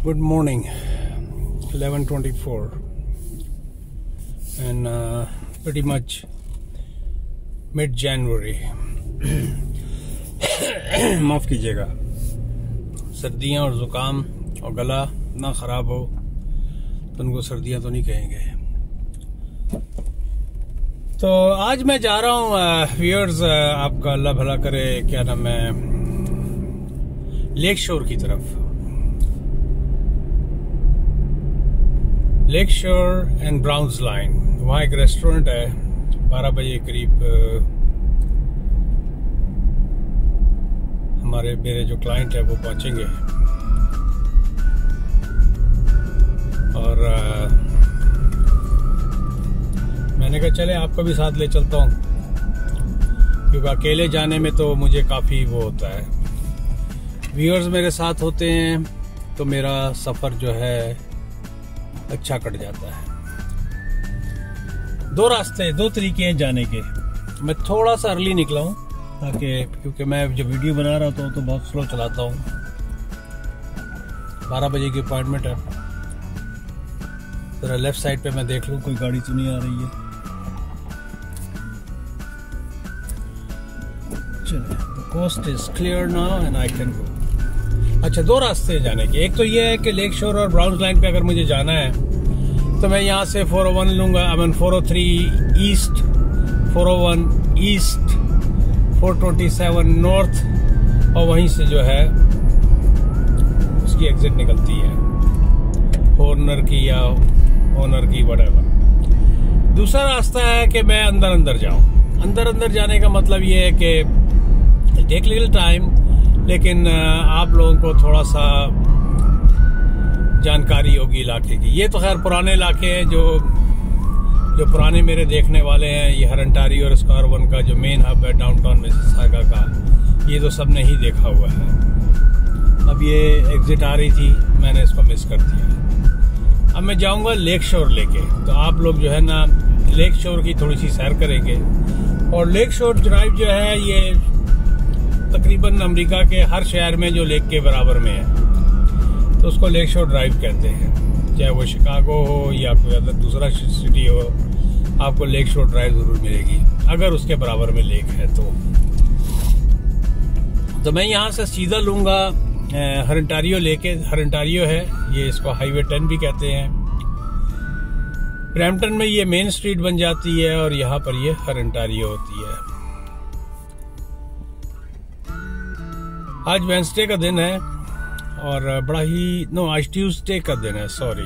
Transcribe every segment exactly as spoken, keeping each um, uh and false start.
Good morning, eleven twenty-four, and uh, pretty much mid-January. माफ़ कीजिएगा, सर्दियाँ और ज़ुकाम और गला ना ख़राब हो तो उनको सर्दियाँ तो नहीं कहेंगे। तो आज मैं जा रहा हूँ व्यूअर्स, आपका अल्लाह भला करे, क्या नाम है, लेक शोर की तरफ। लेक शोर एंड ब्राउन्स लाइन, वहाँ एक रेस्टोरेंट है। बारह बजे करीब हमारे मेरे जो क्लाइंट है वो पहुंचेंगे और आ, मैंने कहा चले आपको भी साथ ले चलता हूँ, क्योंकि अकेले जाने में तो मुझे काफ़ी वो होता है। व्यूअर्स मेरे साथ होते हैं तो मेरा सफ़र जो है अच्छा कट जाता है। दो रास्ते, दो तरीके हैं जाने के। मैं थोड़ा सा अर्ली निकला हूँ ताकि, क्योंकि मैं जब वीडियो बना रहा था तो बहुत स्लो चलाता हूँ। बारह बजे की अपॉइंटमेंट है। जरा लेफ्ट साइड पे मैं देख लूँ कोई गाड़ी तो नहीं आ रही है। चलिए, the coast is clear now and I can go. अच्छा, दो रास्ते हैं जाने के। एक तो ये है कि लेक शोर और ब्राउन्स लाइन पे अगर मुझे जाना है तो मैं यहाँ से फोर ओ वन लूंगा, I mean four O three east, four O one east, four twenty seven north, और वहीं से जो है उसकी एग्जिट निकलती है हॉर्नर की या ऑनर की, व्हाटएवर। दूसरा रास्ता है कि मैं अंदर अंदर जाऊं। अंदर अंदर जाने का मतलब ये है कि टेक लिटिल टाइम, लेकिन आप लोगों को थोड़ा सा जानकारी होगी इलाके की। ये तो खैर पुराने इलाके हैं, जो जो पुराने मेरे देखने वाले हैं। ये हरंटारी और स्क्वायर वन का जो मेन हब है डाउनटाउन मिसिसागा का, ये तो सबने ही देखा हुआ है। अब ये एग्जिट आ रही थी, मैंने इसको मिस कर दिया। अब मैं जाऊंगा लेक शोर लेके, तो आप लोग जो है ना लेक शोर की थोड़ी सी सैर करेंगे। और लेक शोर ड्राइव जो है ये तकरीबन अमेरिका के हर शहर में जो लेक के बराबर में है तो उसको लेक शोर ड्राइव कहते हैं। चाहे वो शिकागो हो या कोई अदर दूसरा सिटी हो, आपको लेक शोर ड्राइव जरूर मिलेगी अगर उसके बराबर में लेक है तो। तो मैं यहाँ से सीधा लूंगा हरंटारियो लेके। हरंटारियो है ये, इसको हाईवे टेन भी कहते हैं। ब्रैम्पटन में ये मेन स्ट्रीट बन जाती है और यहाँ पर ये हरंटारियो होती है। आज वेंसडे का दिन है और बड़ा ही, नो आज ट्यूसडे का दिन है, सॉरी,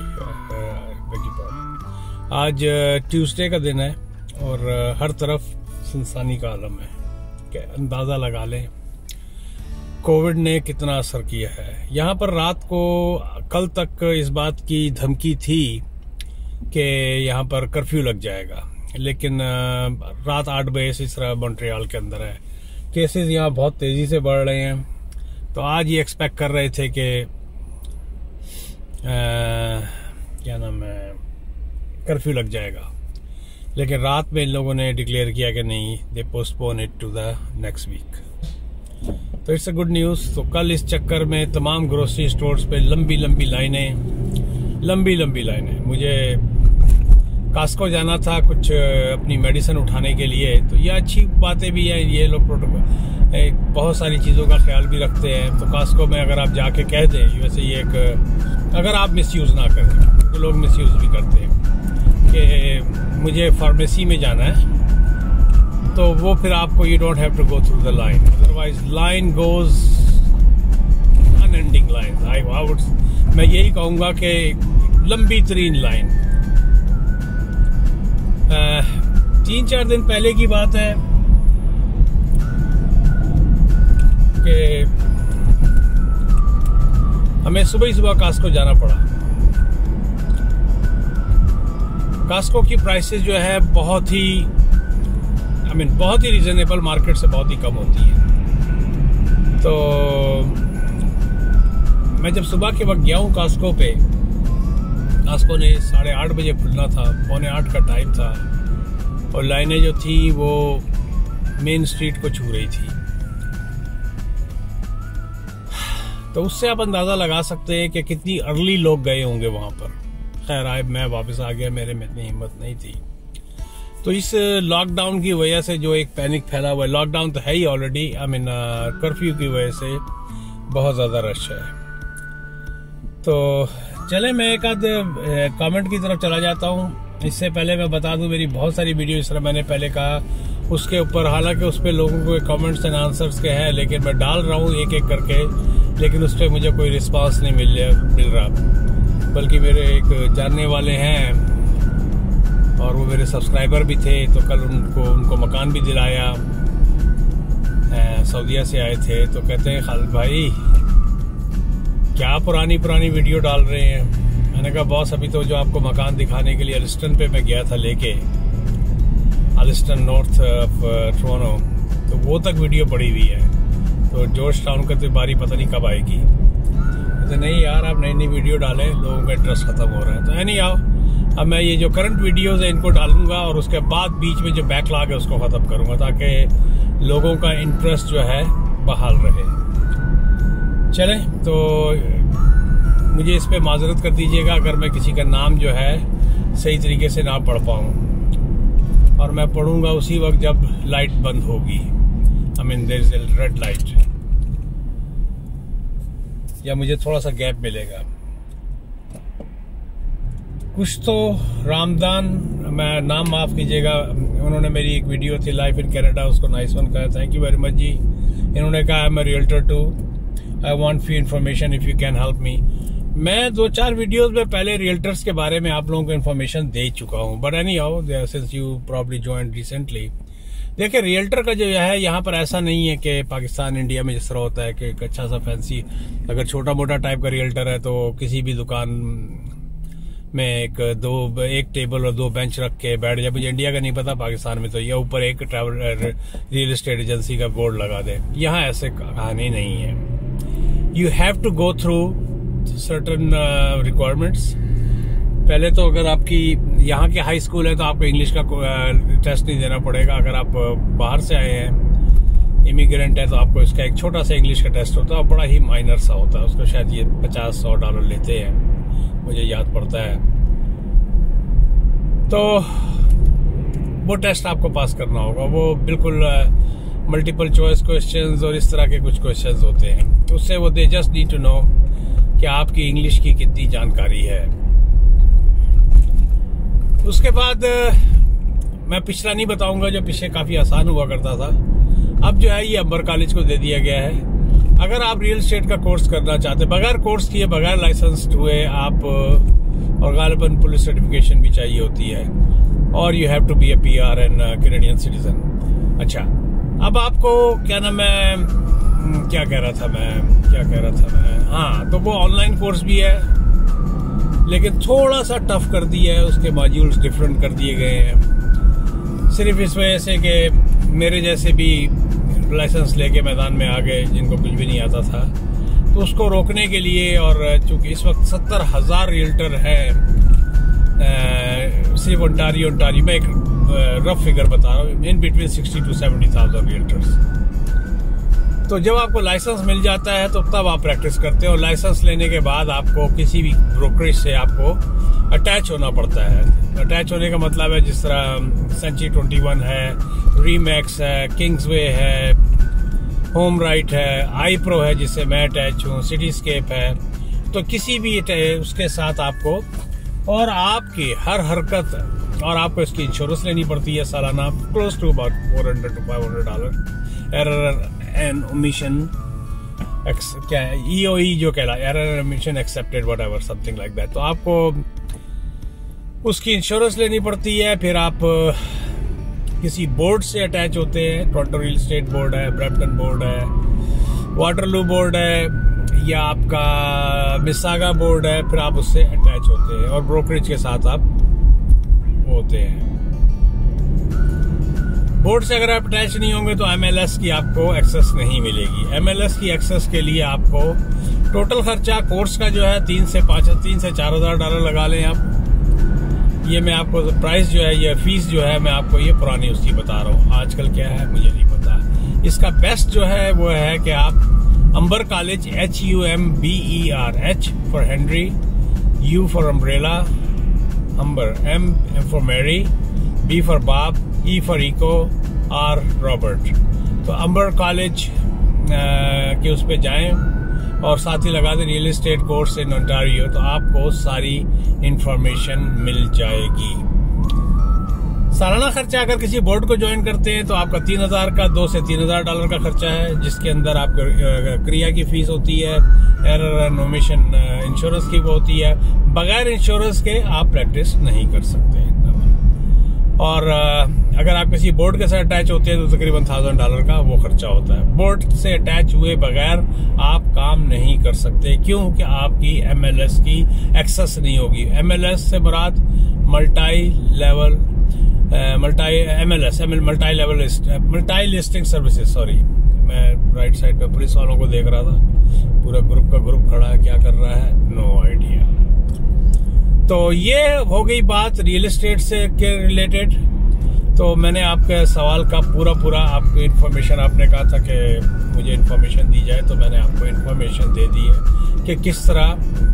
आज ट्यूसडे का दिन है और हर तरफ सुनसानी का आलम है। क्या अंदाजा लगा लें कोविड ने कितना असर किया है। यहाँ पर रात को कल तक इस बात की धमकी थी कि यहाँ पर कर्फ्यू लग जाएगा, लेकिन रात आठ बजे से इस तरह मॉन्ट्रियल के अंदर है, केसेस यहाँ बहुत तेजी से बढ़ रहे हैं। तो आज ये एक्सपेक्ट कर रहे थे कि क्या नाम है, कर्फ्यू लग जाएगा, लेकिन रात में इन लोगों ने डिक्लेयर किया कि नहीं, they postpone it to the next week. तो इट्स अ गुड न्यूज़। तो कल इस चक्कर में तमाम ग्रोसरी स्टोर्स पे लंबी लंबी लाइनें, लंबी लंबी लाइनें। मुझे कास्को जाना था कुछ अपनी मेडिसिन उठाने के लिए, तो ये अच्छी बातें भी हैं। ये लोग प्रोटोकॉल बहुत सारी चीज़ों का ख्याल भी रखते हैं। तो कास्को में अगर आप जाके कह दें, वैसे ये एक, अगर आप मिसयूज़ ना करें, तो लोग मिसयूज़ भी करते हैं कि मुझे फार्मेसी में जाना है, तो वो फिर आपको you don't have to go through the line, otherwise line goes unending line. I would, मैं यही कहूँगा कि लंबी तरीन लाइन। तीन चार दिन पहले की बात है कि हमें सुबह ही सुबह कास्को जाना पड़ा। कास्को की प्राइसेस जो है बहुत ही, आई मीन बहुत ही रीजनेबल, मार्केट से बहुत ही कम होती है। तो मैं जब सुबह के वक्त गया हूँ कास्को पे, कास्को ने साढ़े आठ बजे खुलना था, पौने आठ का टाइम था, और लाइनें जो थी वो मेन स्ट्रीट को छू रही थी। तो उससे आप अंदाज़ा लगा सकते हैं कि कितनी अर्ली लोग गए होंगे वहाँ पर। खैर आए मैं वापस आ गया, मेरे में इतनी हिम्मत नहीं थी। तो इस लॉकडाउन की वजह से जो एक पैनिक फैला हुआ है, लॉकडाउन तो है ही ऑलरेडी, आई मीन कर्फ्यू की वजह से बहुत ज़्यादा रश है। तो चले मैं एक आध कमेंट की तरफ चला जाता हूँ। इससे पहले मैं बता दूं मेरी बहुत सारी वीडियो, इस तरह मैंने पहले कहा, उसके ऊपर हालांकि उस पर लोगों को कमेंट्स एंड आंसर्स के हैं, लेकिन मैं डाल रहा हूँ एक एक करके, लेकिन उस पर मुझे कोई रिस्पांस नहीं मिल मिल रहा। बल्कि मेरे एक जानने वाले हैं और वो मेरे सब्सक्राइबर भी थे, तो कल उनको उनको मकान भी दिलाया, सऊदीया से आए थे, तो कहते हैं खालिद भाई क्या पुरानी पुरानी वीडियो डाल रहे हैं। मैंने कहा बॉस अभी तो जो आपको मकान दिखाने के लिए अलिस्टन पे मैं गया था लेके, अलिस्टन नॉर्थ ऑफ टोरंटो, तो वो तक वीडियो पड़ी हुई है। तो जॉर्ज टाउन का तो बारी पता नहीं कब आएगी। तो नहीं यार आप नई नई वीडियो डालें, लोगों का इंटरेस्ट खत्म हो रहा है। तो है नहीं आओ, अब मैं ये जो करंट वीडियोज है इनको डालूंगा और उसके बाद बीच में जो बैकलॉग है उसको खत्म करूंगा, ताकि लोगों का इंटरेस्ट जो है बहाल रहे। चले तो मुझे इस पे माजरत कर दीजिएगा अगर मैं किसी का नाम जो है सही तरीके से ना पढ़ पाऊँ, और मैं पढ़ूंगा उसी वक्त जब लाइट बंद होगी, I mean there is a red light, या मुझे थोड़ा सा गैप मिलेगा। कुछ तो रामदान, मैं नाम माफ कीजिएगा, उन्होंने मेरी एक वीडियो थी लाइफ इन कनाडा, उसको नाइस वन कहा, थैंक यू वेरी मच जी। इन्होंने कहा I am a realtor too, I want few information if you can help me. मैं दो चार वीडियोस में पहले रियल्टर्स के बारे में आप लोगों को इन्फॉर्मेशन दे चुका हूं, but anyhow since you probably joined recently. देखिए रियल्टर का जो है यहाँ पर ऐसा नहीं है कि पाकिस्तान इंडिया में जिस तरह होता है कि एक अच्छा सा फैंसी, अगर छोटा मोटा टाइप का रियल्टर है तो किसी भी दुकान में एक दो एक टेबल और दो बेंच रख के बैठ जाए। मुझे इंडिया का नहीं पता, पाकिस्तान में तो ये ऊपर एक ट्रैवल रियल एस्टेट एजेंसी का बोर्ड लगा दे। यहाँ ऐसे कहानी नहीं है। You have to go through certain requirements. पहले तो अगर आपकी यहाँ के हाई स्कूल है तो आपको इंग्लिश का टेस्ट नहीं देना पड़ेगा। अगर आप बाहर से आए हैं, इमिग्रेंट है, तो आपको इसका एक छोटा सा इंग्लिश का टेस्ट होता है और बड़ा ही माइनर सा होता है। उसको शायद ये पचास सौ डॉलर लेते हैं, मुझे याद पड़ता है। तो वो टेस्ट आपको पास करना होगा। वो बिल्कुल मल्टीपल चॉइस क्वेश्चंस और इस तरह के कुछ क्वेश्चंस होते हैं। उससे वो they just need to know कि आपकी इंग्लिश की कितनी जानकारी है। उसके बाद मैं पिछला नहीं बताऊंगा, जो पीछे काफी आसान हुआ करता था, अब जो है ये अंबर कॉलेज को दे दिया गया है। अगर आप रियल एस्टेट का कोर्स करना चाहते, बगैर कोर्स किए, बगैर लाइसेंस्ड हुए आप, और गालिबन पुलिस सर्टिफिकेशन भी चाहिए होती है, और you have to be a P R and Canadian citizen. अच्छा, अब आपको क्या नाम है, क्या कह रहा था मैं क्या कह रहा था मैं हाँ, तो वो ऑनलाइन कोर्स भी है, लेकिन थोड़ा सा टफ कर दिया है, उसके मॉड्यूल्स डिफरेंट कर दिए गए हैं, सिर्फ इस वजह से कि मेरे जैसे भी लाइसेंस लेके मैदान में आ गए जिनको कुछ भी नहीं आता था, तो उसको रोकने के लिए। और चूंकि इस वक्त सत्तर हजार रियल्टर है सिर्फ ओंटारियो ओंटारियो में, एक रफ फिगर बता रहा हूँ, in between sixty to seventy thousand realtors. तो जब आपको लाइसेंस मिल जाता है तो तब आप प्रैक्टिस करते हो, और लाइसेंस लेने के बाद आपको किसी भी ब्रोकरेज से आपको अटैच होना पड़ता है। अटैच होने का मतलब है जिस तरह सेंचुरी ट्वेंटी वन है, रीमैक्स है, किंग्सवे है, होम राइट है, आई प्रो है जिससे मैं अटैच हूँ, सिटीस्केप है, तो किसी भी उसके साथ आपको, और आपकी हर हरकत, और आपको इसकी इंश्योरेंस लेनी पड़ती है सालाना, close to about four hundred to five hundred dollar. Error and omission क्या है, ई ओ ई जो कहला, error and omission accepted whatever something like that. तो आपको उसकी इंश्योरेंस लेनी पड़ती है। फिर आप किसी बोर्ड से अटैच होते हैं, टोरंटो रियल एस्टेट बोर्ड है, ब्रैम्पटन बोर्ड है, वाटरलू बोर्ड है, या आपका मिसागा बोर्ड है, फिर आप उससे अटैच होते हैं और ब्रोकरेज के साथ आप होते हैं। बोर्ड से अगर आप अटैच नहीं होंगे तो एम एल एस की आपको एक्सेस नहीं मिलेगी। एम एल एस की एक्सेस के लिए आपको टोटल खर्चा कोर्स का जो है तीन से पाँच तीन से चार हजार डॉलर लगा लें आप। ये मैं आपको प्राइस जो है, ये फीस जो है, मैं आपको ये पुरानी उसकी बता रहा हूँ, आजकल क्या है मुझे नहीं पता। इसका बेस्ट जो है वो है कि आप Humber college, H U M B E R, H for Henry, U for umbrella, Humber, M for Mary, B for Bob, E for echo, R Robert. तो अंबर कॉलेज के उस पे जाएं और साथ ही लगा दें real estate course in Ontario, तो आपको सारी इंफॉर्मेशन मिल जाएगी। सालाना खर्चा अगर किसी बोर्ड को ज्वाइन करते हैं तो आपका तीन हजार का दो से तीन हजार डॉलर का खर्चा है, जिसके अंदर आपको क्रिया की फीस होती है, एरर नोमिशन इंश्योरेंस की वो होती है। बगैर इंश्योरेंस के आप प्रैक्टिस नहीं कर सकते। और अगर आप किसी बोर्ड के साथ अटैच होते हैं तो तकरीबन थाउजेंड डॉलर का वो खर्चा होता है। बोर्ड से अटैच हुए बगैर आप काम नहीं कर सकते, क्योंकि आपकी एमएलएस की एक्सेस नहीं होगी। एमएलएस से मुराद multi level multi MLS multi level multi listing services. Sorry, मैं राइट साइड पे पुलिस वालों को देख रहा था, पूरा ग्रुप का ग्रुप खड़ा है, क्या कर रहा है नो आइडिया। तो ये हो गई बात रियल एस्टेट से के रिलेटेड। तो मैंने आपके सवाल का पूरा पूरा आपको इन्फॉर्मेशन, आपने कहा था कि मुझे इन्फॉर्मेशन दी जाए, तो मैंने आपको इन्फॉर्मेशन दे दी है कि किस तरह।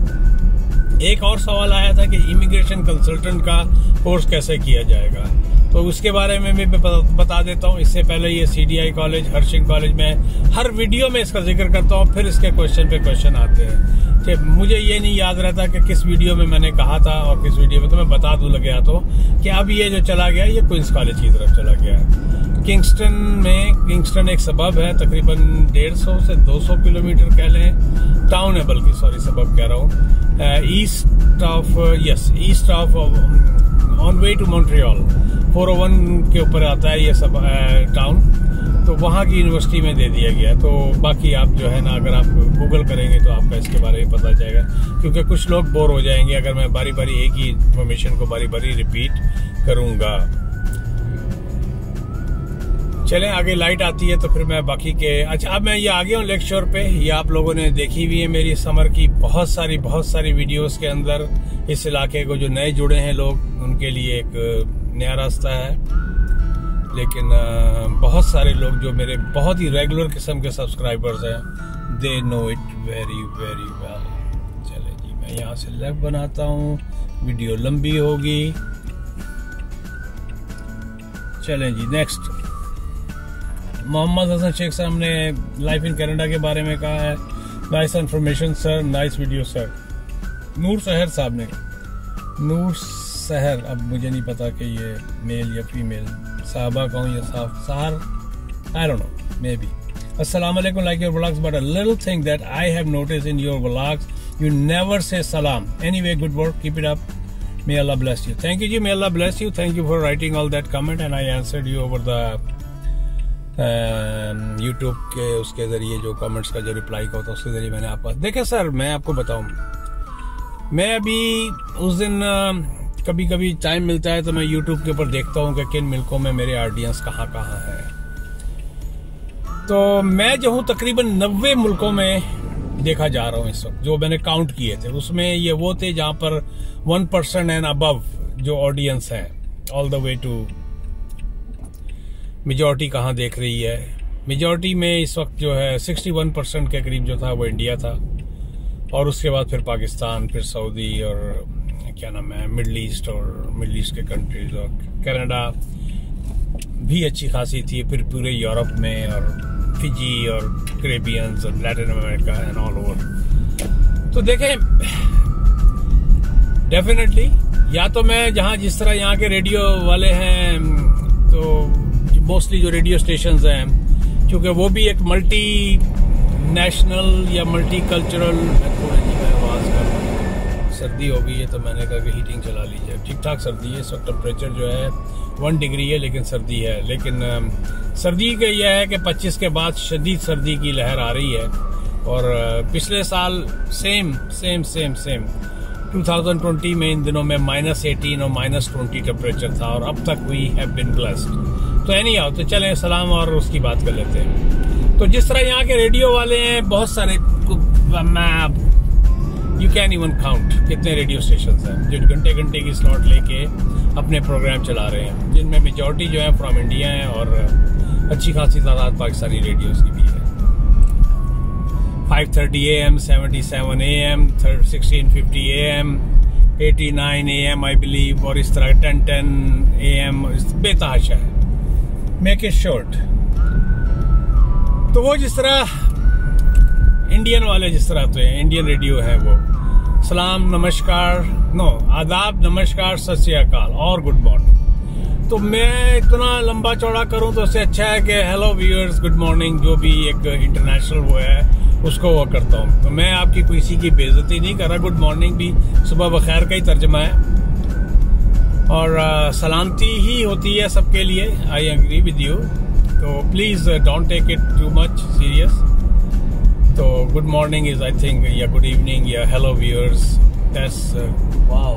एक और सवाल आया था कि इमिग्रेशन कंसल्टेंट का कोर्स कैसे किया जाएगा, तो उसके बारे में भी मैं बता देता हूँ। इससे पहले ये सीडीआई कॉलेज, हर्षिंग कॉलेज में हर वीडियो में इसका जिक्र करता हूँ, फिर इसके क्वेश्चन पे क्वेश्चन आते हैं कि मुझे ये नहीं याद रहता कि किस वीडियो में मैंने कहा था और किस वीडियो में, तो मैं बता दूं लगे तो कि अब ये जो चला गया ये क्वींस कॉलेज की तरफ चला गया है। किंगस्टन में, किंगस्टन एक सबब है, तकरीबन डेढ़ सौ से दो सौ किलोमीटर कह लें, टाउन है बल्कि, सॉरी सबब कह रहा हूँ, east of yes east of on way to Montreal four O one के ऊपर आता है ये सब टाउन। तो वहाँ की यूनिवर्सिटी में दे दिया गया। तो बाकी आप जो है ना, अगर आप गूगल करेंगे तो आपका इसके बारे में पता जाएगा, क्योंकि कुछ लोग बोर हो जाएंगे अगर मैं बारी बारी एक ही इन्फॉर्मेशन को बारी बारी रिपीट करूंगा। चलें आगे, लाइट आती है तो फिर मैं बाकी के, अच्छा अब मैं ये आ गया हूँ लेक्चर पे। ये आप लोगों ने देखी हुई है मेरी समर की बहुत सारी बहुत सारी वीडियोस के अंदर। इस इलाके को जो नए जुड़े हैं लोग, उनके लिए एक नया रास्ता है, लेकिन बहुत सारे लोग जो मेरे बहुत ही रेगुलर किस्म के सब्सक्राइबर्स हैं, they know it very very well. चले जी, मैं यहाँ से लेफ्ट बनाता हूँ, वीडियो लंबी होगी। चलें जी, नेक्स्ट मोहम्मद हसन शेख साहब ने लाइफ इन कनाडा के बारे में कहा है। Nice information sir, nice video sir. Noor Sahar साहब ने, नूर सहर, अब मुझे नहीं पता कि ये मेल या फीमेल, साहबा कहूँ या साहब सहर, I don't know, maybe. Assalamu alaikum, like your vlogs, but a little thing that I have noticed in your vlogs, you never say salam. Anyway, good work, keep it up. May Allah bless you. Thank you ji, may Allah bless you. Thank you for writing all that comment and I answered you over the uh, YouTube के उसके जरिए जो comments का जो reply का होता है उसके जरिए मैंने आपको देखे। सर मैं आपको बताऊं, मैं अभी उस दिन uh, कभी कभी टाइम मिलता है तो मैं YouTube के ऊपर देखता हूँ कि किन मुल्कों में मेरे ऑडियंस कहाँ कहाँ है। तो मैं जो हूँ तकरीबन नब्बे मुल्कों में देखा जा रहा हूँ इस वक्त, जो मैंने काउंट किए थे उसमें ये वो थे जहाँ पर वन परसेंट एंड अबव जो ऑडियंस है, all the way to majority कहाँ देख रही है। मेजॉरिटी में इस वक्त जो है सिक्सटी वन परसेंट के करीब जो था वो इंडिया था, और उसके बाद फिर पाकिस्तान, फिर सऊदी और क्या नाम है मिडल ईस्ट और मिडल ईस्ट के कंट्रीज, और कनाडा भी अच्छी खासी थी, फिर पूरे यूरोप में और फिजी और कैरेबियंस और Latin America and all over. तो देखें डेफिनेटली, या तो मैं जहाँ जिस तरह यहाँ के रेडियो वाले हैं, तो मोस्टली जो रेडियो स्टेशंस हैं, क्योंकि वो भी एक मल्टी नेशनल या मल्टी कल्चरल, आवाज कर सर्दी हो गई है तो मैंने कहा कि हीटिंग चला लीजिए। ठीक ठाक सर्दी है इस वक्त, टेम्परेचर जो है वन डिग्री है लेकिन सर्दी है। लेकिन सर्दी का यह है कि पच्चीस के बाद शदीद सर्दी की लहर आ रही है, और पिछले साल same same same same two thousand twenty में इन दिनों में माइनस एटीन और माइनस ट्वेंटी टेम्परेचर था, और अब तक वी हैव बीन ब्लेस्ड। तो एनी हाउ, तो चलें सलाम और उसकी बात कर लेते हैं। तो जिस तरह यहाँ के रेडियो वाले हैं, बहुत सारे, यू कैन इवन काउंट कितने रेडियो स्टेशन हैं जो घंटे घंटे की स्लॉट लेके अपने प्रोग्राम चला रहे हैं, जिनमें मेजॉरिटी जो है फ्रॉम इंडिया है और अच्छी खासी तादाद पाकिस्तानी रेडियोस की भी है। Five thirty A M, seventy seven A M, sixteen fifty A M, eighty nine A M I believe, और इस तरह टेन टेन ए एम बेतहाशा है। Make it short. तो वो जिस तरह इंडियन वाले जिस तरह तो है, इंडियन रेडियो है वो सलाम नमस्कार नो आदाब नमस्कार सत श्री अकाल और गुड मॉर्निंग। तो मैं इतना लंबा चौड़ा करूं तो उससे अच्छा है कि हेलो व्यूअर्स गुड मॉर्निंग, जो भी एक इंटरनेशनल वो है उसको वो करता हूं। तो मैं आपकी किसी की बेइज्जती नहीं कर रहा। गुड मॉर्निंग भी सुबह बखैर का ही तर्जमा है और आ, सलामती ही होती है सबके लिए। I agree with you. तो please don't take it too much serious. तो good morning is I think या गुड इवनिंग या hello viewers. That's wow.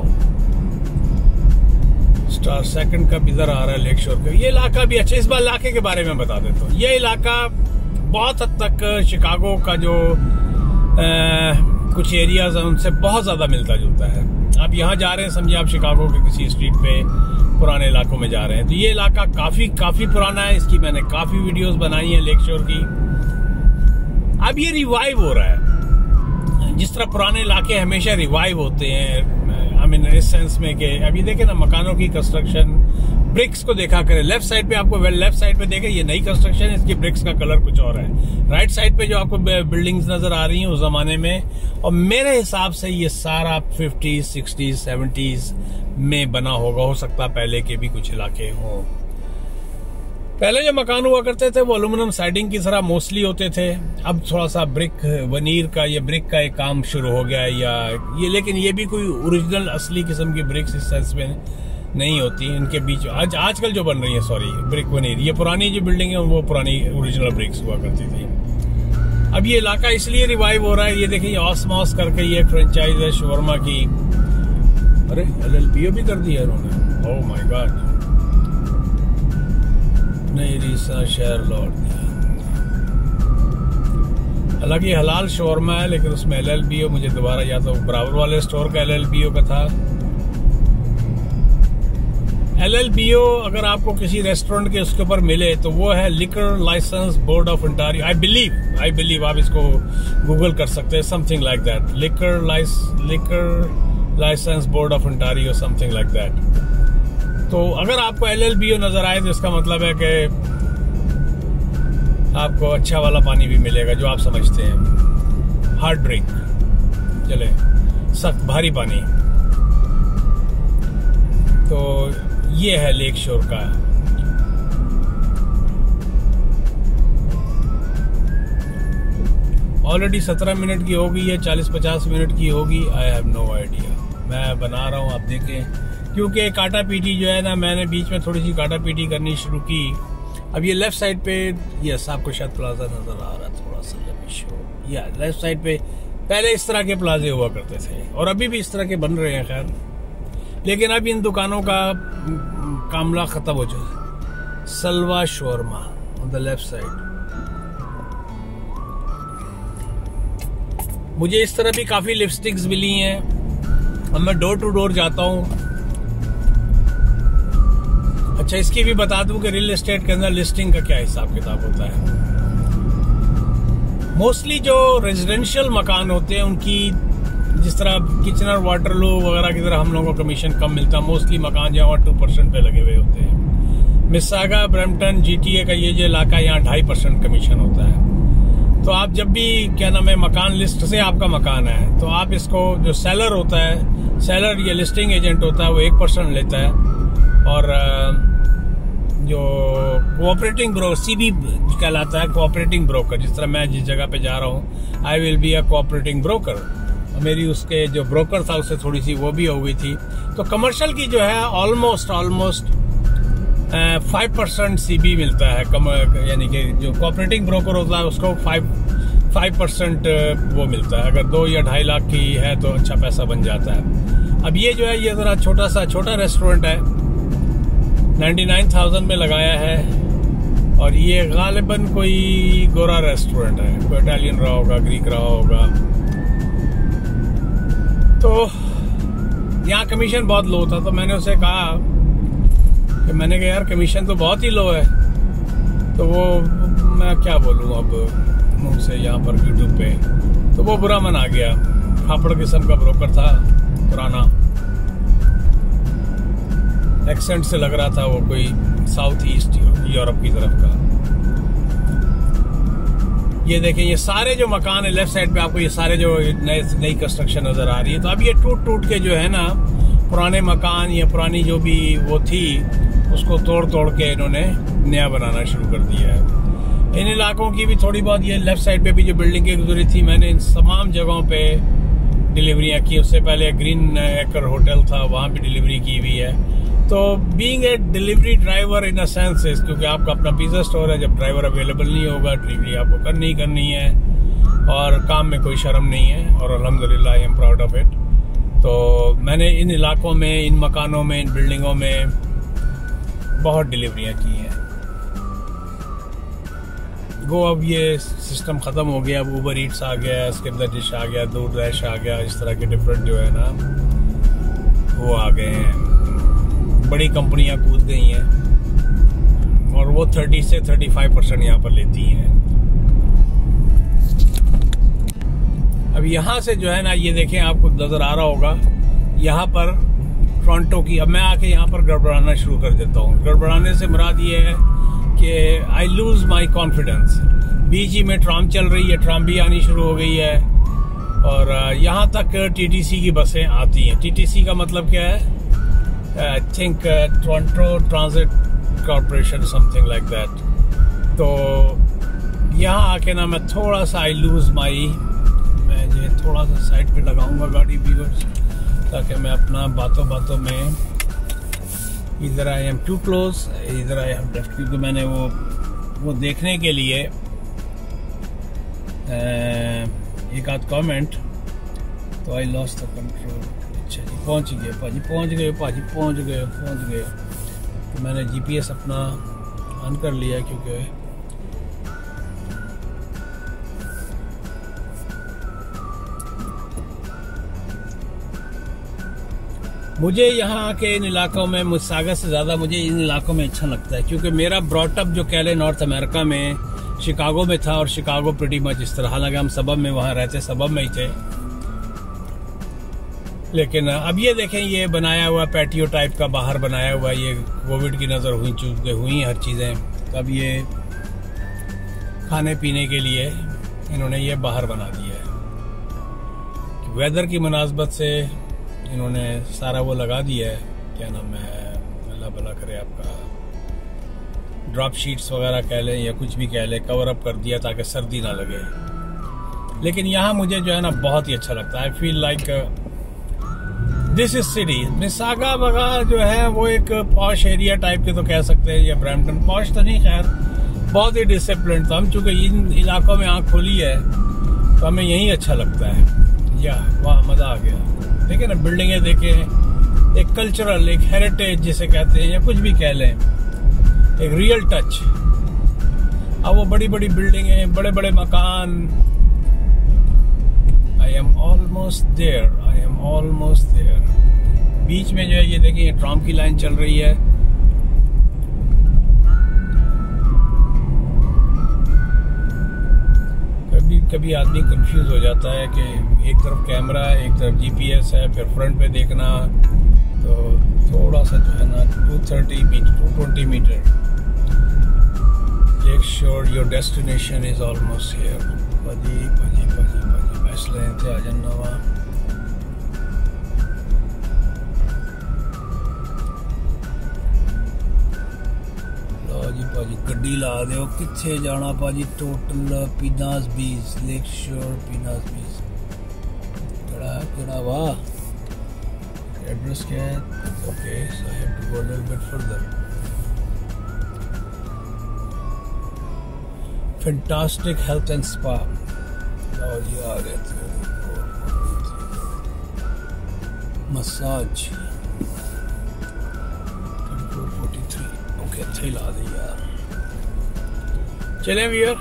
Star second का इधर आ रहा है लेक शोर का। ये इलाका भी अच्छा। इस बार इलाके के बारे में बता देता हूँ। ये इलाका बहुत हद तक शिकागो का जो आ, कुछ एरियाज हैं उनसे बहुत ज्यादा मिलता जुलता है। आप यहाँ जा रहे हैं, समझिए आप शिकागो के किसी स्ट्रीट पे पुराने इलाकों में जा रहे हैं। तो ये इलाका काफी काफी पुराना है। इसकी मैंने काफी वीडियोस बनाई है लेक शोर की। अब ये रिवाइव हो रहा है। जिस तरह पुराने इलाके हमेशा रिवाइव होते हैं, आई मीन इस सेंस में कि अभी देखें ना मकानों की कंस्ट्रक्शन, ब्रिक्स को देखा करें। लेफ्ट साइड पे आपको लेफ्ट साइड पे देखें ये नई कंस्ट्रक्शन है, इसकी ब्रिक्स का कलर कुछ और है। राइट साइड पे जो आपको बिल्डिंग्स नजर आ रही हैं उस जमाने में, और मेरे हिसाब से ये सारा फिफ्टीज सिक्सटीज सेवेंटीज में बना होगा। हो सकता पहले के भी कुछ इलाके हों। पहले जो मकान हुआ करते थे वो एल्यूमिनियम साइडिंग की तरह मोस्टली होते थे। अब थोड़ा सा ब्रिक वनीर का या ब्रिक का एक काम शुरू हो गया है या ये, लेकिन ये भी कोई ओरिजिनल असली किस्म की ब्रिक्स इस सेंस में नहीं होती। इनके बीच आज आजकल जो बन रही है सॉरी ब्रिक वनीर, ये पुरानी जो बिल्डिंग है वो पुरानी ओरिजिनल ब्रिक्स हुआ करती थी। अब ये इलाका इसलिए रिवाइव हो रहा है। ये देखिए ऑसमॉस करके ये फ्रेंचाइज है शवरमा की। अरे एल एल पी ओ भी कर दिया उन्होंने। Oh my god. नहीं रीसा शहर लौट दिया। हालांकि हलाल शोरमा है लेकिन उसमें एल एल बी ओ मुझे दोबारा या तो बराबर वाले स्टोर का एल एल बी ओ का था। एल एल बी ओ अगर आपको किसी रेस्टोरेंट के उसके ऊपर मिले तो वो है liquor license board of Ontario. I believe I believe आप इसको गूगल कर सकते हैं। Something like that. Liquor lice liquor license board of Ontario something like that. तो अगर आपको एल एल बी ओ नजर आए तो इसका मतलब है कि आपको अच्छा वाला पानी भी मिलेगा जो आप समझते हैं हार्ड ड्रिंक, चले सख्त भारी पानी। तो ये है लेक शोर का। ऑलरेडी सत्रह मिनट की हो गई है, चालीस पचास मिनट की होगी। I have no idea. मैं बना रहा हूँ, आप देखें। क्योंकि काटा पीटी जो है ना, मैंने बीच में थोड़ी सी काटा पीटी करनी शुरू की। अब ये लेफ्ट साइड पे यस आपको शायद प्लाजा नजर आ रहा है थोड़ा सा शो या लेफ्ट साइड पे पहले इस तरह के प्लाजे हुआ करते थे और अभी भी इस तरह के बन रहे हैं खैर। लेकिन अब इन दुकानों का कामला खत्म हो चुका है। Salwa shawarma on the left side. मुझे इस तरह भी काफी लिपस्टिक्स मिली हैं। अब मैं डोर टू डोर जाता हूँ। अच्छा इसकी भी बता दूं कि रियल एस्टेट के अंदर लिस्टिंग का क्या हिसाब किताब होता है। मोस्टली जो रेजिडेंशियल मकान होते हैं उनकी जिस तरह किचनर वाटरलू वगैरह की तरह हम लोगों को कमीशन कम मिलता है। मोस्टली मकान जो है टू परसेंट पे लगे हुए होते हैं। मिसागा ब्रैम्पटन जीटीए का ये जो इलाका यहाँ ढाई परसेंट कमीशन होता है। तो आप जब भी क्या नाम है मकान लिस्ट से आपका मकान है तो आप इसको जो सेलर होता है, सेलर या लिस्टिंग एजेंट होता है वो एक परसेंट लेता है और जो कोऑपरेटिंग ब्रोकर सीबी कहलाता है कोऑपरेटिंग ब्रोकर। जिस तरह मैं जिस जगह पे जा रहा हूँ I will be a cooperating broker. मेरी उसके जो ब्रोकर था उससे थोड़ी सी वो भी हो गई थी। तो कमर्शियल की जो है almost almost five percent CB मिलता है। यानी कि जो कोऑपरेटिंग ब्रोकर होता है उसको फाइव फाइव परसेंट वो मिलता है। अगर दो या ढाई लाख की है तो अच्छा पैसा बन जाता है। अब ये जो है ये जरा छोटा सा छोटा रेस्टोरेंट है, नाइन्टी नाइन थाउजेंड में लगाया है और ये गालिबन कोई गोरा रेस्टोरेंट है। कोई इटालियन रहा होगा, ग्रीक रहा होगा। तो यहाँ कमीशन बहुत लो था तो मैंने उसे कहा कि मैंने कहा यार कमीशन तो बहुत ही लो है। तो वो मैं क्या बोलूँ अब मुंह से यहाँ पर यूट्यूब पे तो वो बुरा मन आ गया। खापड़ किस्म का ब्रोकर था, पुराना एक्सेंट से लग रहा था वो कोई साउथ ईस्ट यूरोप की तरफ का। ये देखें, ये सारे जो मकान है लेफ्ट साइड पे आपको, ये सारे जो नए नई कंस्ट्रक्शन नजर आ रही है। तो अब ये टूट टूट के जो है ना, पुराने मकान या पुरानी जो भी वो थी उसको तोड़ तोड़ के इन्होंने नया बनाना शुरू कर दिया है। इन इलाकों की भी थोड़ी बहुत, ये लेफ्ट साइड पे भी जो बिल्डिंग की गुजरी थी, मैंने इन तमाम जगहों पे डिलीवरियां की। उससे पहले ग्रीन एकर होटल था, वहां भी डिलीवरी की हुई है। तो being a delivery driver in a sense, क्योंकि आपका अपना पिज्जा स्टोर है, जब ड्राइवर अवेलेबल नहीं होगा डिलीवरी आपको करनी ही करनी है, और काम में कोई शर्म नहीं है, और अल्हम्दुलिल्लाह I am proud of it. तो मैंने इन इलाकों में, इन मकानों में, इन बिल्डिंगों में बहुत डिलीवरियां की हैं। गो अब ये सिस्टम ख़त्म हो गया, अब ऊबर ईट्स आ गया, इसके अंदर डिश आ गया, दूर डैश आ गया, इस तरह के डिफरेंट जो है ना वो आ गए हैं। बड़ी कंपनियां कूद गई हैं और वो तीस से पैंतीस परसेंट यहाँ पर लेती हैं। अब यहाँ से जो है ना, ये देखें, आपको नजर आ रहा होगा यहाँ पर टोरंटो की। अब मैं आके यहाँ पर गड़बड़ाना शुरू कर देता हूँ। गड़बड़ाने से मुराद ये है कि आई लूज माई कॉन्फिडेंस। बीच में ट्राम चल रही है, ट्राम भी आनी शुरू हो गई है, और यहाँ तक टीटीसी की बसें आती हैं। टीटीसी का मतलब क्या है? I think Toronto Transit Corporation, something like that. तो यहाँ आके ना मैं थोड़ा सा आई लूज माई, मैं जो थोड़ा सा साइड पे लगाऊंगा गाड़ी व्यूअर्स, ताकि मैं अपना बातों बातों में, इधर आई एम टू क्लोज, इधर आई एम लेफ्ट, क्योंकि मैंने वो वो देखने के लिए एक आध कमेंट, तो आई लॉस्ट द कंट्रोल। अच्छा जी, पहुंच गए पाजी, पहुंच गए पाजी, पहुंच गए पहुंच गए तो मैंने जीपीएस अपना ऑन कर लिया, क्योंकि मुझे यहाँ आके इन इलाकों में, मुसागा से ज़्यादा मुझे इन इलाकों में अच्छा लगता है, क्योंकि मेरा ब्रॉटअप जो कह लें नॉर्थ अमेरिका में, शिकागो में था, और शिकागो प्रीटी मच इस तरह, हालांकि हम सबब में वहाँ रहते, सबब में ही थे। लेकिन अब ये देखें, ये बनाया हुआ पैटियो टाइप का बाहर बनाया हुआ, ये कोविड की नज़र हुई चूक हुई हर चीज़ें। तब ये खाने पीने के लिए इन्होंने ये बाहर बना दिया है। वेदर की मुनासबत से इन्होंने सारा वो लगा दिया है, क्या नाम है, अल्लाह भला करे आपका, ड्रॉप शीट्स वगैरह कह लें या कुछ भी कह लें, कवर अप कर दिया ताकि सर्दी ना लगे। लेकिन यहाँ मुझे जो है ना बहुत ही अच्छा लगता है। I feel like this is city. Mississauga जो है वो एक पॉश एरिया टाइप के तो कह सकते हैं, या ब्रैम्पटन पॉश तो नहीं, खैर बहुत ही डिसिप्लिन। तो हम चूंकि इन इलाकों में आँख खोली है तो हमें यही अच्छा लगता है। या वाह, मज़ा आ गया। देखिए ना, बिल्डिंगें देखें, एक कल्चरल, एक हेरिटेज जिसे कहते हैं, या कुछ भी कह लें, एक रियल टच। अब वो बड़ी बड़ी बिल्डिंगें, बड़े बड़े मकान। I am almost there, I am almost there. बीच में जो है ये देखिए, ट्राम की लाइन चल रही है। कभी कभी आदमी कंफ्यूज हो जाता है कि एक तरफ कैमरा है, एक तरफ जीपीएस है, फिर फ्रंट पे देखना, तो थोड़ा सा जो है ना two thirty meter, two twenty meter. Make sure your destination is almost here. भाजी भाजी भाजी भाजी बैस लें थे आ जाना वहाँ। जी भाजी गड्डी ला दो, किथे जाना भाजी? टोटल पीनास बीच, लेक शोर पीनास बीच। केड़ा केड़ा वाह, एड्रेस क्या है? Okay, so I have to go a little bit further. Fantastic health and spa. लो जी आ गए थे। मसाज ओके, अच्छा ही ला दी यार। चलें viewer,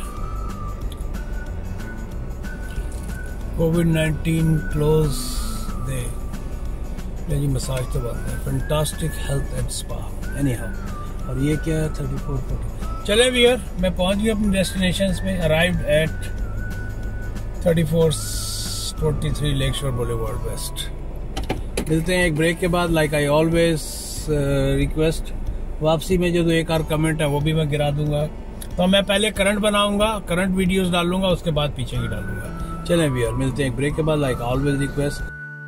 COVID nineteen close the जी, मसाज तो बंद है। Fantastic health and spa anyhow. और ये क्या है? Thirty four forty. चले व्यूअर, मैं पहुंच गया अपने डेस्टिनेशन में। Arrived at thirty four twenty three Lake Shore Boulevard West. मिलते हैं एक ब्रेक के बाद। लाइक आई ऑलवेज रिक्वेस्ट, वापसी में जो दो एक आर कमेंट है वो भी मैं गिरा दूंगा। तो मैं पहले करंट बनाऊंगा, करंट वीडियोस डालूंगा, उसके बाद पीछे की डालूंगा। चलें व्यूअर, मिलते हैं एक ब्रेक के बाद। लाइक ऑलवेज रिक्वेस्ट,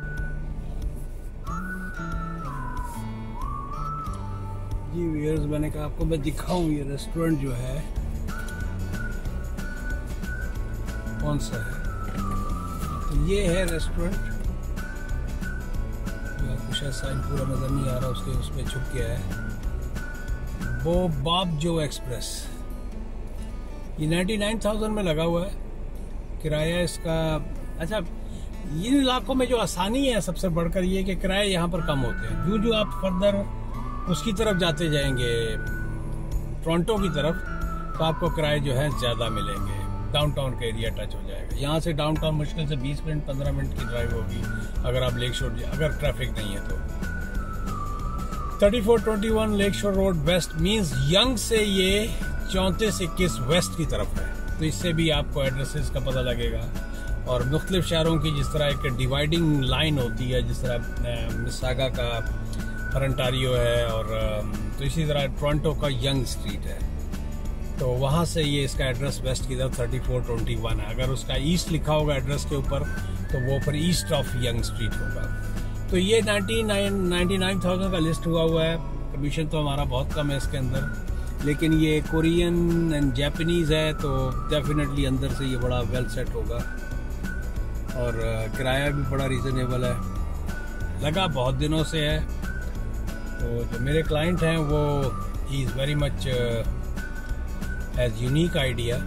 जी व्यूअर्स, मैंने कहा आपको मैं दिखाऊं ये रेस्टोरेंट जो है कौन सा है। तो ये है रेस्टोरेंट, कुछ साइन पूरा नजर नहीं आ रहा, उसके उसमें छुप गया है, वो बाब जो एक्सप्रेस। ये नाइन्टी नाइन थाउजेंड में लगा हुआ है किराया इसका। अच्छा, इन इलाकों में जो आसानी है सबसे बढ़कर ये कि किराए यहाँ पर कम होते हैं। जो जो आप फर्दर उसकी तरफ जाते जाएंगे टोरंटो की तरफ, तो आपको किराए जो है ज़्यादा मिलेंगे। डाउनटाउन का एरिया टच हो जाएगा। यहाँ से डाउनटाउन मुश्किल से बीस मिनट पंद्रह मिनट की ड्राइव होगी अगर आप लेक शोर, अगर ट्रैफिक नहीं है तो। Thirty four twenty one Lake Shore Road West means Yonge से ये चौंतीस इक्कीस वेस्ट की तरफ है। तो इससे भी आपको एड्रेसेस का पता लगेगा। और मुख्तलिफ शहरों की जिस तरह एक डिवाइडिंग लाइन होती है, जिस तरह मिसागा का हरंटारियो है, और तो इसी तरह टोरंटो का यंग स्ट्रीट है। तो वहाँ से ये इसका एड्रेस वेस्ट की तरफ थर्टी फोर ट्वेंटी वन है। अगर उसका ईस्ट लिखा होगा एड्रेस के ऊपर तो वो फिर ईस्ट ऑफ यंग स्ट्रीट होगा। तो ये नाइन्टी नाइन थाउजेंड का लिस्ट हुआ हुआ है। कमीशन तो हमारा बहुत कम है इसके अंदर, लेकिन ये कोरियन एंड जापानीज है तो डेफिनेटली अंदर से ये बड़ा वेल सेट होगा। और किराया भी बड़ा रीजनेबल है, लगा बहुत दिनों से है। तो जो मेरे क्लाइंट हैं वो he is very much has unique idea.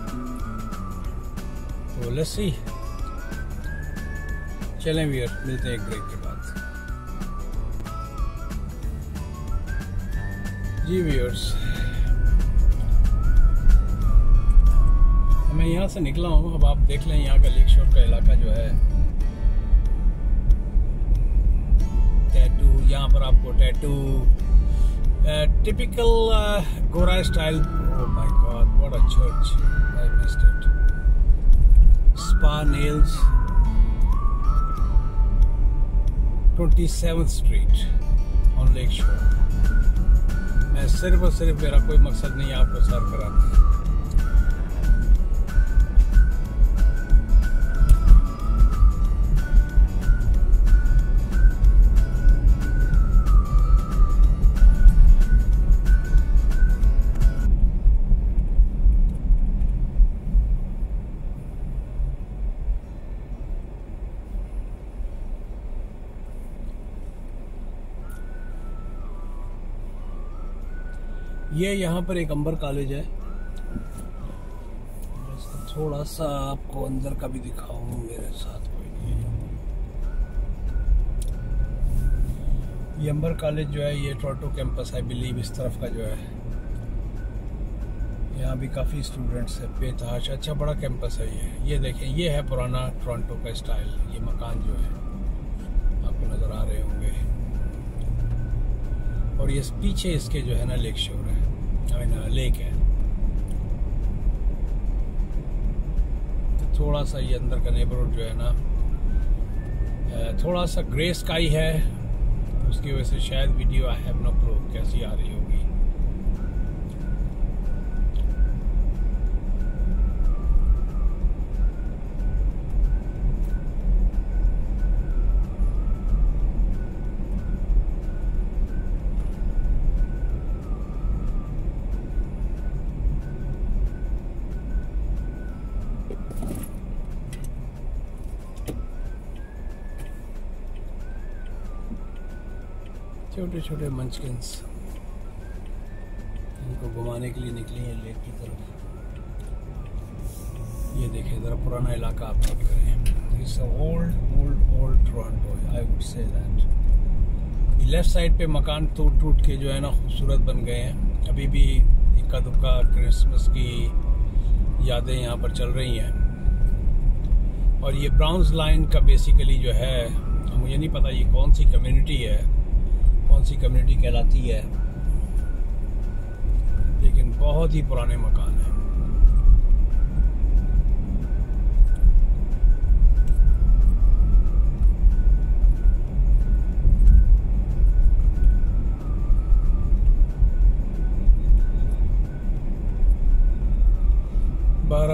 तो लेट्स सी, चलें व्यूअर, मिलते हैं एक ब्रेक के बाद। जी व्यूअर्स, मैं यहाँ से निकला हूँ। अब आप देख लें यहाँ का लेक शोर का इलाका जो है, टैटू, यहाँ पर आपको टैटू टिपिकल गोरा style. Oh my god, what a church, I missed it. Spa nails, twenty seventh street on Lake Shore. मैं सिर्फ और सिर्फ, मेरा कोई मकसद नहीं है आपको सर कराना। ये यहाँ पर एक अंबर कॉलेज है। थोड़ा सा आपको अंदर का भी दिखाऊं, मेरे साथ कोई नहीं है। ये अंबर कॉलेज जो है ये टोरंटो कैंपस आई बिलीव इस तरफ का जो है। यहाँ भी काफ़ी स्टूडेंट्स है, बेतहाश अच्छा बड़ा कैंपस है ये। ये देखें, ये है पुराना टोरंटो का स्टाइल। ये मकान जो है आपको नज़र आ रहे होंगे, और ये पीछे इसके जो है ना लेक शोर है, आई मीन लेक है। तो थोड़ा सा ये अंदर का नेबरहुड जो है ना थोड़ा सा ग्रे स्काई है, उसकी वजह से शायद video I have no clue कैसी आ रही होगी। छोटे छोटे मंचकिंस इनको घुमाने के लिए निकली हैं लेक की तरफ। ये देखिए ज़रा पुराना इलाका आप देख रहे हैं। It's old old old Toronto, I would say that. Left side पे मकान टूट टूट के जो है ना खूबसूरत बन गए हैं। अभी भी इक्का दुक्का क्रिसमस की यादें यहाँ पर चल रही हैं। और ये ब्राउन्स लाइन का बेसिकली जो है, मुझे नहीं पता ये कौन सी कम्युनिटी है, कौन सी कम्युनिटी कहलाती है, लेकिन बहुत ही पुराने मकान हैं।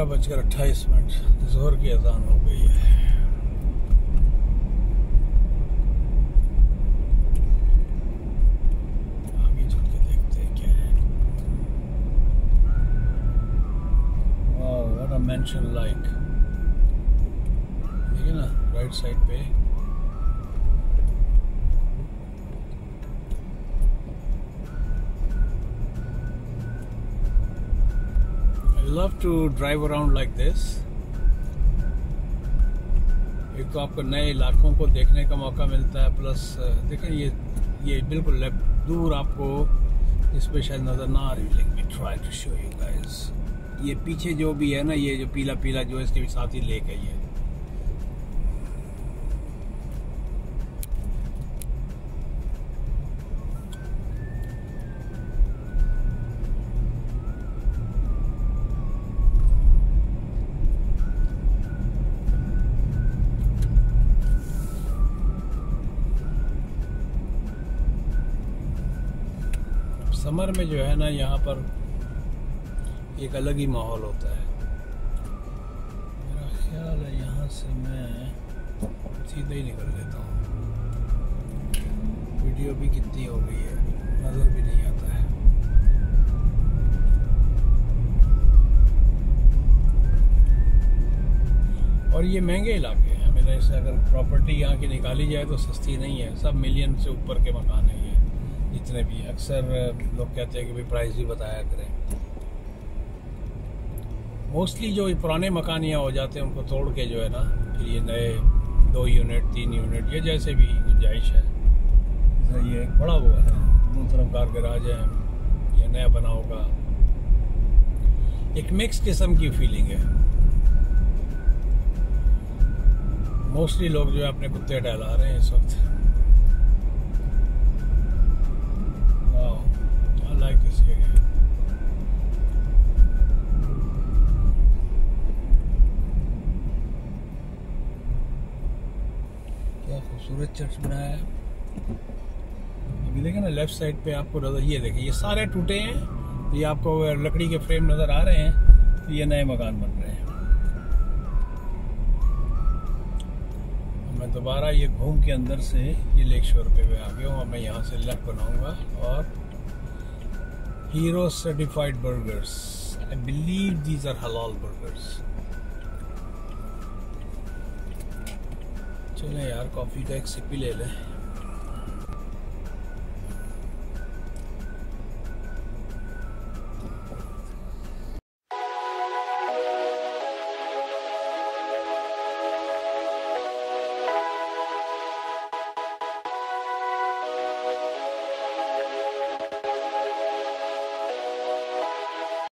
ग्यारह बजकर अट्ठाईस मिनट जोहर की अजान हो गई है। आगे चल के देखते हैं क्या है। वाह, व्हाट अ मेंशन लाइक, देखिए ना राइट साइड पे। Love to drive around like this। एक तो आपको नए इलाकों को देखने का मौका मिलता है, प्लस देखें ये ये बिल्कुल लेफ्ट दूर आपको इस पे शायद नजर ना आ रही, let me try to show you guys. ये पीछे जो भी है ना, ये जो पीला पीला जो है, इसके भी साथ ही लेक है ये। समर में जो है ना, यहाँ पर एक अलग ही माहौल होता है। मेरा ख्याल है यहाँ से मैं सीधा ही निकल लेता हूँ। वीडियो भी कितनी हो गई है, नज़र भी नहीं आता है। और ये महंगे इलाके हैं, मैंने इससे अगर प्रॉपर्टी यहाँ की निकाली जाए तो सस्ती नहीं है। सब मिलियन से ऊपर के मकान हैं ये, जितने भी। अक्सर लोग कहते हैं कि भाई प्राइस भी बताया करें। मोस्टली जो पुराने मकान यहाँ हो जाते हैं, उनको तोड़ के जो है ना, फिर ये नए दो यूनिट तीन यूनिट ये जैसे भी गुंजाइश है। ये एक बड़ा वो है, दोनों तरफ कार गैराज है, ये नया बना होगा। एक मिक्स किस्म की फीलिंग है। मोस्टली लोग जो है अपने कुत्ते टहला रहे हैं इस वक्त। Like this area। क्या खूबसूरत चर्च बनाया है। अभी देखें ना लेफ्ट साइड पे आपको नजर, ये देखें ये सारे टूटे हैं। ये आपको लकड़ी के फ्रेम नजर आ रहे हैं, तो ये नए मकान बन रहे हैं। मैं दोबारा ये घूम के अंदर से ये लेक शोर पे आ गया हूँ। मैं यहाँ से लेफ्ट बनाऊंगा और Hero certified burgers। I believe these are halal burgers। चलें यार, कॉफ़ी का एक सिप ही ले लें।